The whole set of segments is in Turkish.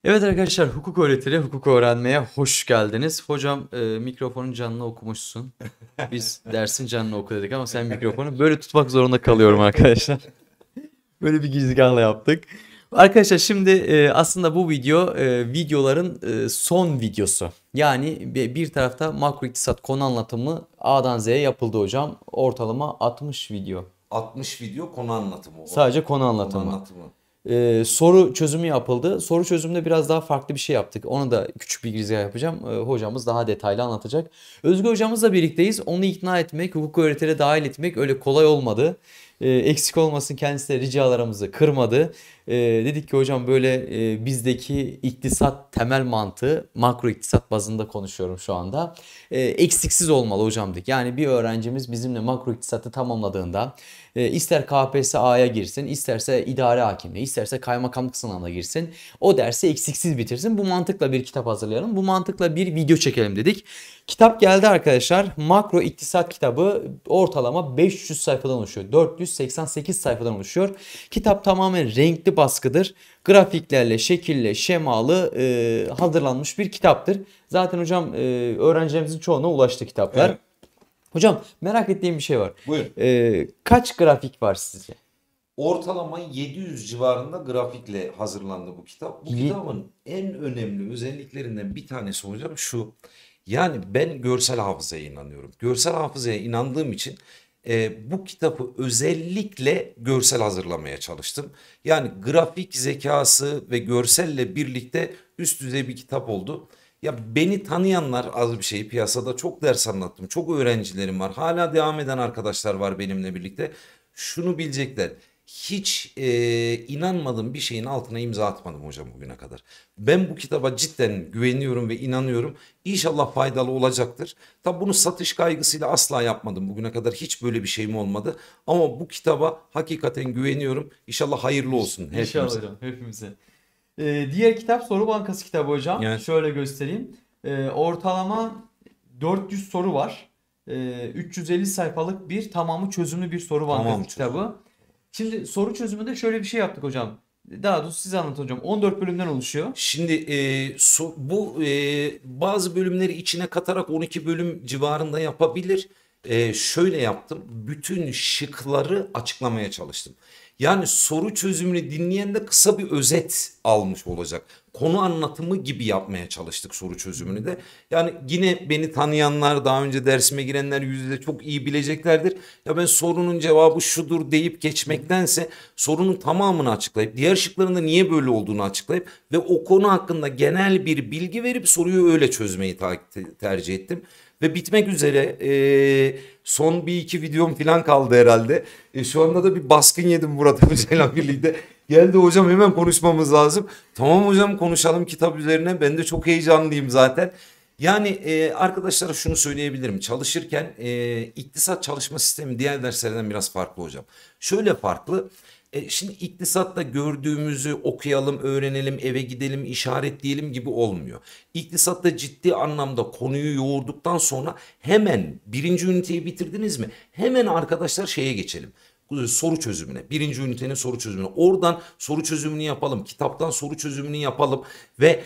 Evet arkadaşlar, hukuk öğretiri, hukuk öğrenmeye hoş geldiniz. Hocam mikrofonun canını okumuşsun. Biz dersin canını oku dedik ama sen mikrofonu böyle tutmak zorunda kalıyorum arkadaşlar. Böyle bir girizgahla yaptık. Arkadaşlar şimdi aslında bu video videoların son videosu. Yani bir tarafta makro iktisat konu anlatımı A'dan Z'ye yapıldı hocam. Ortalama 60 video. 60 video konu anlatımı. Sadece konu Konu anlatımı. anlatımı. Soru çözümü yapıldı. Soru çözümünde biraz daha farklı bir şey yaptık. Onu da küçük bir girizgah yapacağım. Hocamız daha detaylı anlatacak. Özgür hocamızla birlikteyiz. Onu ikna etmek, hukuk öğretilere dahil etmek öyle kolay olmadı. Eksik olmasın, kendisi de ricalarımızı kırmadı. Dedik ki hocam böyle bizdeki iktisat temel mantığı makro iktisat bazında konuşuyorum şu anda. Eksiksiz olmalı hocam dedik. Yani bir öğrencimiz bizimle makro iktisatı tamamladığında ister KPSS'ye girsin, isterse idare hakimliği, isterse kaymakamlık sınavına girsin. O dersi eksiksiz bitirsin. Bu mantıkla bir kitap hazırlayalım. Bu mantıkla bir video çekelim dedik. Kitap geldi arkadaşlar. Makro İktisat kitabı ortalama 500 sayfadan oluşuyor. 488 sayfadan oluşuyor. Kitap tamamen renkli baskıdır. Grafiklerle, şekille, şemalı hazırlanmış bir kitaptır. Zaten hocam öğrencilerimizin çoğuna ulaştı kitaplar. Evet. Hocam merak ettiğim bir şey var. Buyur. Kaç grafik var sizce? Ortalama 700 civarında grafikle hazırlandı bu kitap. Bu kitabın en önemli özelliklerinden bir tanesi hocam şu. Yani ben görsel hafızaya inanıyorum. Görsel hafızaya inandığım için bu kitabı özellikle görsel hazırlamaya çalıştım. Yani grafik zekası ve görselle birlikte üst düzey bir kitap oldu. Ya beni tanıyanlar az bir şey piyasada çok ders anlattım. Çok öğrencilerim var. Hala devam eden arkadaşlar var benimle birlikte. Şunu bilecekler. Hiç inanmadığım bir şeyin altına imza atmadım hocam bugüne kadar. Ben bu kitaba cidden güveniyorum ve inanıyorum. İnşallah faydalı olacaktır. Tabi bunu satış kaygısıyla asla yapmadım bugüne kadar. Hiç böyle bir şeyim olmadı. Ama bu kitaba hakikaten güveniyorum. İnşallah hayırlı olsun İnşallah hepimize. hocam hepimize. Diğer kitap Soru Bankası kitabı hocam. Yani Şöyle göstereyim. Ortalama 400 soru var. 350 sayfalık bir tamamı çözümlü bir Soru Bankası tamam kitabı. Şimdi soru çözümünde şöyle bir şey yaptık hocam. Daha doğrusu siz anlatın hocam. 14 bölümden oluşuyor. Şimdi bu bazı bölümleri içine katarak 12 bölüm civarında yapabilir. Şöyle yaptım. Bütün şıkları açıklamaya çalıştım. Yani soru çözümünü dinleyen de kısa bir özet almış olacak. Konu anlatımı gibi yapmaya çalıştık soru çözümünü de. Yani yine beni tanıyanlar, daha önce dersime girenler yüz yüze çok iyi bileceklerdir. Ya ben sorunun cevabı şudur deyip geçmektense sorunun tamamını açıklayıp diğer şıkların da niye böyle olduğunu açıklayıp ve o konu hakkında genel bir bilgi verip soruyu öyle çözmeyi tercih ettim. Ve bitmek üzere son bir iki videom falan kaldı herhalde. Şu anda da bir baskın yedim Murat Hoca'yla birlikte. Geldi hocam hemen konuşmamız lazım. Tamam hocam konuşalım kitap üzerine. Ben de çok heyecanlıyım zaten. Yani arkadaşlara şunu söyleyebilirim. Çalışırken iktisat çalışma sistemi diğer derslerden biraz farklı hocam. Şöyle farklı. Şimdi iktisatta gördüğümüzü okuyalım, öğrenelim, eve gidelim, işaretleyelim gibi olmuyor. İktisatta ciddi anlamda konuyu yoğurduktan sonra hemen birinci üniteyi bitirdiniz mi? Hemen arkadaşlar şeye geçelim. Soru çözümüne, birinci ünitenin soru çözümüne, oradan soru çözümünü yapalım, kitaptan soru çözümünü yapalım ve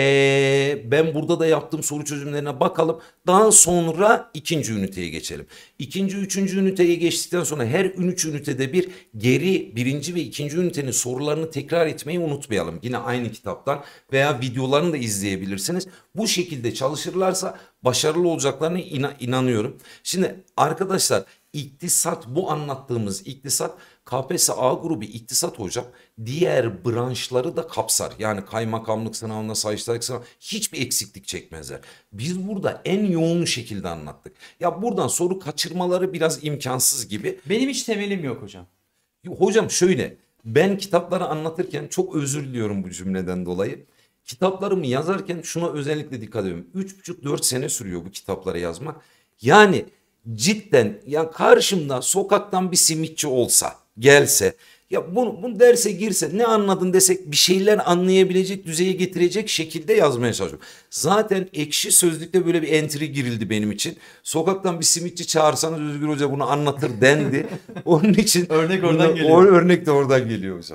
ben burada da yaptığım soru çözümlerine bakalım. Daha sonra ikinci üniteye geçelim. İkinci, üçüncü üniteye geçtikten sonra her üç ünitede bir geri birinci ve ikinci ünitenin sorularını tekrar etmeyi unutmayalım. Yine aynı kitaptan veya videolarını da izleyebilirsiniz. Bu şekilde çalışırlarsa başarılı olacaklarına inanıyorum. Şimdi arkadaşlar İktisat bu anlattığımız iktisat KPSS grubu iktisat hocam diğer branşları da kapsar. Yani kaymakamlık sınavına sayıştaylık sınavına hiçbir eksiklik çekmezler. Biz burada en yoğun şekilde anlattık. Ya buradan soru kaçırmaları biraz imkansız gibi. Benim hiç temelim yok hocam. Hocam şöyle ben kitapları anlatırken çok özür diliyorum bu cümleden dolayı. Kitaplarımı yazarken şuna özellikle dikkat ediyorum. 3,5-4 sene sürüyor bu kitapları yazmak. Yani cidden ya karşımda sokaktan bir simitçi olsa gelse ya bunu derse girse ne anladın desek bir şeyler anlayabilecek düzeye getirecek şekilde yazmaya çalışıyorum. Zaten Ekşi Sözlük'te böyle bir entry girildi benim için. Sokaktan bir simitçi çağırsanız Özgür Hoca bunu anlatır dendi. Onun için Örnek oradan geliyor. örnek de oradan geliyor hocam.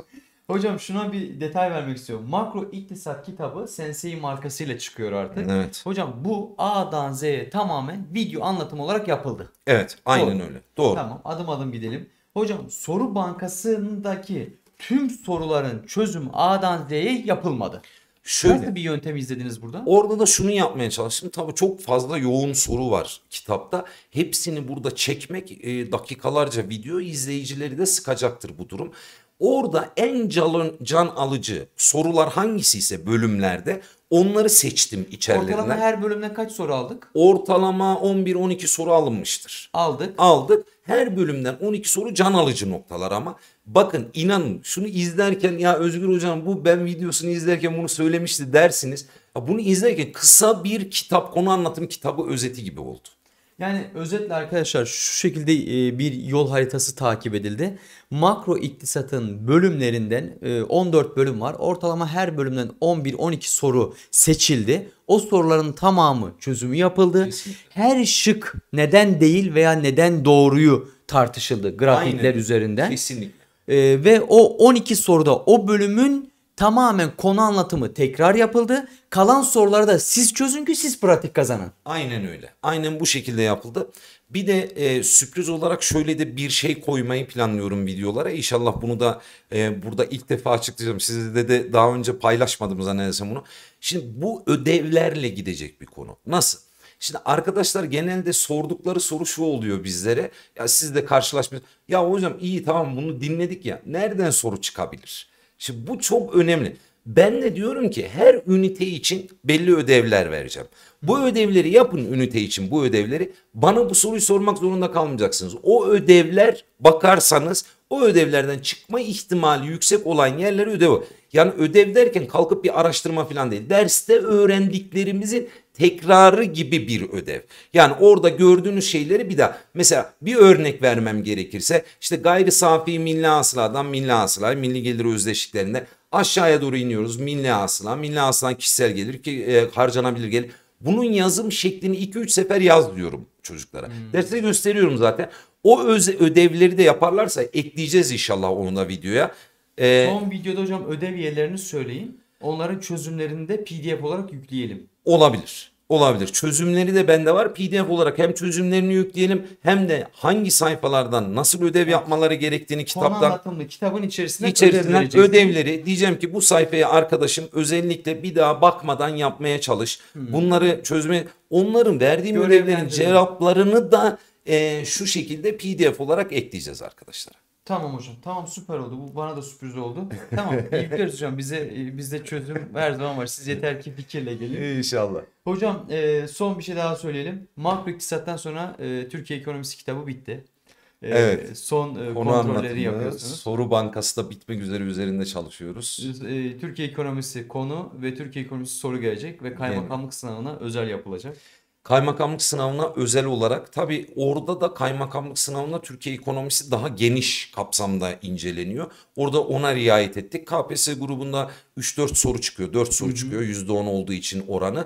Hocam şuna bir detay vermek istiyorum. Makro İktisat kitabı Sensei markasıyla çıkıyor artık. Evet. Hocam bu A'dan Z'ye tamamen video anlatım olarak yapıldı. Evet, aynen Doğru. öyle. Doğru. Tamam, adım adım gidelim. Hocam soru bankasındaki tüm soruların çözümü A'dan Z'ye yapılmadı. Şöyle. Nasıl bir yöntem izlediniz burada? Orada da şunu yapmaya çalıştım. Tabii çok fazla yoğun soru var kitapta. Hepsini burada çekmek dakikalarca video izleyicileri de sıkacaktır bu durum. Orada en can alıcı sorular hangisi ise bölümlerde onları seçtim Ortalama içerilerinden. her bölümden kaç soru aldık? Ortalama 11-12 soru alınmıştır. Aldık. Aldık. Her bölümden 12 soru can alıcı noktalar ama bakın inanın şunu izlerken ya Özgür hocam bu ben videosunu izlerken bunu söylemişti dersiniz. Ya bunu izlerken kısa bir kitap konu anlatım kitabı özeti gibi oldu. Yani özetle arkadaşlar şu şekilde bir yol haritası takip edildi. Makro iktisatın bölümlerinden 14 bölüm var. Ortalama her bölümden 11-12 soru seçildi. O soruların tamamı çözümü yapıldı. Kesinlikle. Her şık neden değil veya neden doğruyu tartışıldı grafikler Aynen. üzerinden. Kesinlikle. Ve o 12 soruda o bölümün tamamen konu anlatımı tekrar yapıldı. Kalan soruları da siz çözün ki siz pratik kazanın. Aynen öyle. Aynen bu şekilde yapıldı. Bir de sürpriz olarak şöyle de bir şey koymayı planlıyorum videolara. İnşallah bunu da burada ilk defa açıklayacağım. Sizle de daha önce paylaşmadım zannedersem bunu. Şimdi bu ödevlerle gidecek bir konu. Nasıl? Şimdi arkadaşlar genelde sordukları soru şu oluyor bizlere. Ya siz de karşılaşmıyorsunuz. Ya hocam iyi tamam bunu dinledik ya. Nereden soru çıkabilir? Şimdi bu çok önemli. Ben de diyorum ki her ünite için belli ödevler vereceğim. Bu ödevleri yapın ünite için bu ödevleri. Bana bu soruyu sormak zorunda kalmayacaksınız. O ödevler bakarsanız o ödevlerden çıkma ihtimali yüksek olan yerleri ödev. Yani ödev derken kalkıp bir araştırma falan değil. Derste öğrendiklerimizin tekrarı gibi bir ödev. Yani orada gördüğünüz şeyleri bir daha. Mesela bir örnek vermem gerekirse işte gayri safi milli hasıladan milli hasıla, milli gelir özdeşliklerinde aşağıya doğru iniyoruz. Milli hasıla, milli hasılan kişisel gelir ki harcanabilir gelir. Bunun yazım şeklini 2-3 sefer yaz diyorum çocuklara. Derste gösteriyorum zaten. O ödevleri de yaparlarsa ekleyeceğiz inşallah onu da videoya. Son videoda hocam ödev yerlerini söyleyin. Onların çözümlerini de PDF olarak yükleyelim. Olabilir. Olabilir. Çözümleri de bende var. PDF olarak hem çözümlerini yükleyelim hem de hangi sayfalardan nasıl ödev yapmaları gerektiğini Konu kitaptan anlatımlı kitabın içerisinden içerisinden ödevleri diyeceğim ki bu sayfaya arkadaşım özellikle bir daha bakmadan yapmaya çalış. Bunları çözme onların verdiğim ödevlerin Görevlendirelim. cevaplarını da şu şekilde PDF olarak ekleyeceğiz arkadaşlar. Tamam hocam. Tamam süper oldu. Bu bana da sürpriz oldu. Tamam yükleriz hocam. Bizde çözüm her zaman var. Siz yeter ki fikirle gelin. İnşallah. Hocam son bir şey daha söyleyelim. Makro iktisattan sonra Türkiye ekonomisi kitabı bitti. Evet. Son Konu kontrolleri anlatımı, yapıyorsunuz. soru bankası da bitmek üzere üzerinde çalışıyoruz. Türkiye ekonomisi konu ve Türkiye ekonomisi soru gelecek ve kaymakamlık sınavına özel yapılacak. Kaymakamlık sınavına özel olarak tabii orada da kaymakamlık sınavına Türkiye ekonomisi daha geniş kapsamda inceleniyor. Orada ona riayet ettik. KPSS grubunda 3-4 soru çıkıyor. 4 soru çıkıyor %10 olduğu için oranı.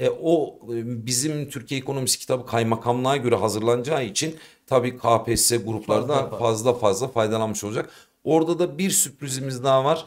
Bizim Türkiye ekonomisi kitabı kaymakamlığa göre hazırlanacağı için tabii KPSS gruplarda fazla faydalanmış olacak. Orada da bir sürprizimiz daha var.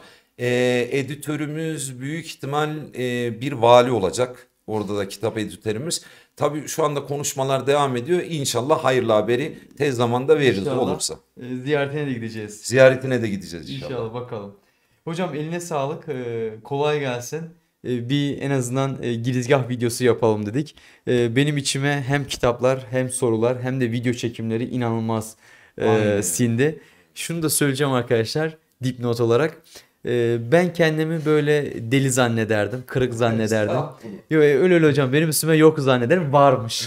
Editörümüz büyük ihtimal bir vali olacak. Orada da kitap editörümüz. Tabii şu anda konuşmalar devam ediyor. İnşallah hayırlı haberi tez zamanda veririz İnşallah. olursa. Ziyaretine de gideceğiz. Ziyaretine de gideceğiz inşallah. İnşallah bakalım. Hocam eline sağlık. Kolay gelsin. Bir en azından girizgah videosu yapalım dedik. Benim içime hem kitaplar hem sorular hem de video çekimleri inanılmaz Aynen. sindi. Şunu da söyleyeceğim arkadaşlar dipnot olarak. Ben kendimi böyle deli zannederdim, kırık zannederdim. Yok öyle hocam benim üstüme yok zannederim varmış.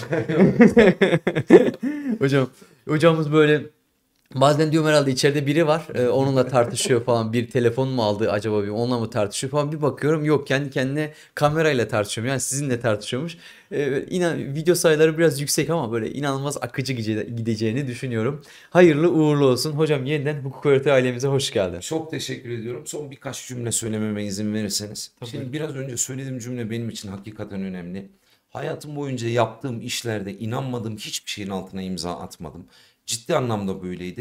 Hocamız böyle bazen diyorum herhalde içeride biri var onunla tartışıyor falan bir telefon mu aldı acaba bir onunla mı tartışıyor falan bir bakıyorum yok kendi kendine kamerayla tartışıyorum yani sizinle tartışıyormuş. Video sayıları biraz yüksek ama böyle inanılmaz akıcı gideceğini düşünüyorum. Hayırlı uğurlu olsun. Hocam yeniden hukuk öğreti ailemize hoş geldin. Çok teşekkür ediyorum. Son birkaç cümle söylememe izin verirseniz. Şimdi biraz önce söylediğim cümle benim için hakikaten önemli. Hayatım boyunca yaptığım işlerde inanmadığım hiçbir şeyin altına imza atmadım. Ciddi anlamda böyleydi.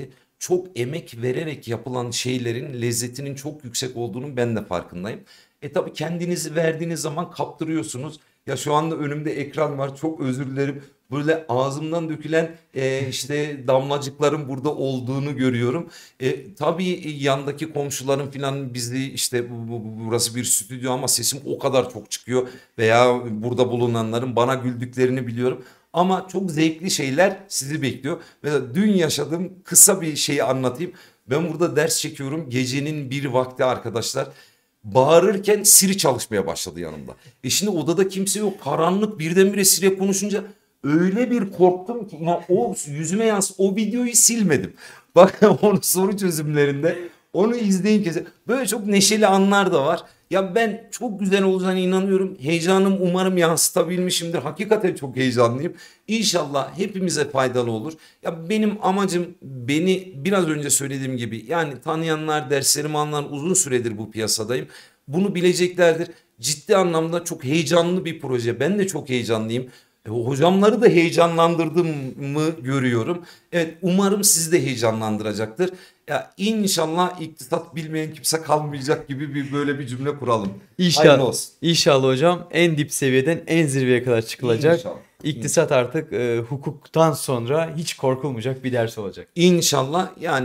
çok emek vererek yapılan şeylerin lezzetinin çok yüksek olduğunun ben de farkındayım. Tabii kendinizi verdiğiniz zaman kaptırıyorsunuz. Ya şu anda önümde ekran var. Çok özür dilerim. Böyle ağzımdan dökülen işte damlacıkların burada olduğunu görüyorum. Tabii yandaki komşularım falan bizi işte burası bir stüdyo ama sesim o kadar çok çıkıyor. Veya burada bulunanların bana güldüklerini biliyorum. Ama çok zevkli şeyler sizi bekliyor. Mesela dün yaşadığım kısa bir şeyi anlatayım. Ben burada ders çekiyorum. Gecenin bir vakti arkadaşlar. Bağırırken Siri çalışmaya başladı yanımda. Şimdi odada kimse yok. Karanlık, birdenbire Siri konuşunca öyle bir korktum ki o yüzüme o videoyu silmedim. Bak onu soru çözümlerinde onu izleyin kez. Böyle çok neşeli anlar da var. Ya ben çok güzel olacağına inanıyorum. Heyecanım umarım yansıtabilmişimdir. Hakikaten çok heyecanlıyım. İnşallah hepimize faydalı olur. Ya benim amacım, beni biraz önce söylediğim gibi, yani tanıyanlar, derslerimi alanlar, uzun süredir bu piyasadayım. Bunu bileceklerdir. Ciddi anlamda çok heyecanlı bir proje. Ben de çok heyecanlıyım. Hocamları da heyecanlandırdığımı görüyorum. Evet, umarım sizi de heyecanlandıracaktır. Ya inşallah iktisat bilmeyen kimse kalmayacak gibi böyle bir cümle kuralım. Hayırlı İnşallah, olsun. inşallah hocam en dip seviyeden en zirveye kadar çıkılacak. İnşallah. İktisat artık hukuktan sonra hiç korkulmayacak bir ders olacak. İnşallah, yani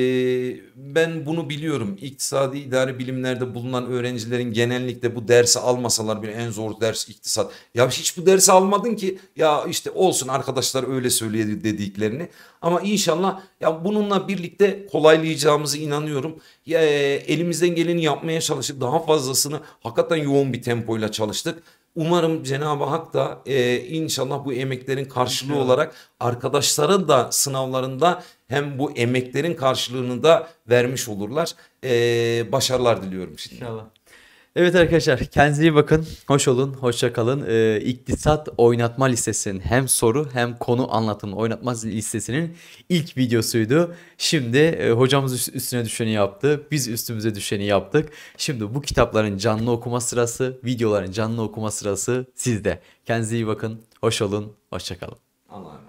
ben bunu biliyorum. İktisadi idari bilimlerde bulunan öğrencilerin genellikle bu dersi almasalar bile, en zor ders iktisat. Ya hiç bu dersi almadın ki, ya işte olsun arkadaşlar öyle söylüyor dediklerini. Ama inşallah ya bununla birlikte kolaylayacağımızı inanıyorum. Ya, elimizden geleni yapmaya çalıştık. Daha fazlasını hakikaten yoğun bir tempoyla çalıştık. Umarım Cenab-ı Hak da inşallah bu emeklerin karşılığı İnşallah. olarak arkadaşların da sınavlarında hem bu emeklerin karşılığını da vermiş olurlar. Başarılar diliyorum şimdi. İnşallah. Evet arkadaşlar, kendinize iyi bakın. Hoş olun, hoşça kalın. İktisat oynatma listesinin hem soru hem konu anlatımı oynatma listesinin ilk videosuydu. Şimdi hocamız üstüne düşeni yaptı. Biz üstümüze düşeni yaptık. Şimdi bu kitapların canlı okuma sırası, videoların canlı okuma sırası sizde. Kendinize iyi bakın. Hoş olun, hoşça kalın. Allah'a emanet.